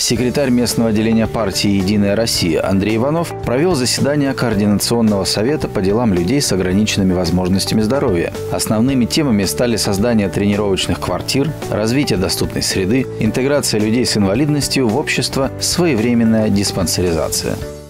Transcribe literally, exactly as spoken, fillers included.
Секретарь местного отделения партии «Единая Россия» Андрей Иванов провел заседание Координационного совета по делам людей с ограниченными возможностями здоровья. Основными темами стали создание тренировочных квартир, развитие доступной среды, интеграция людей с инвалидностью в общество, своевременная диспансеризация.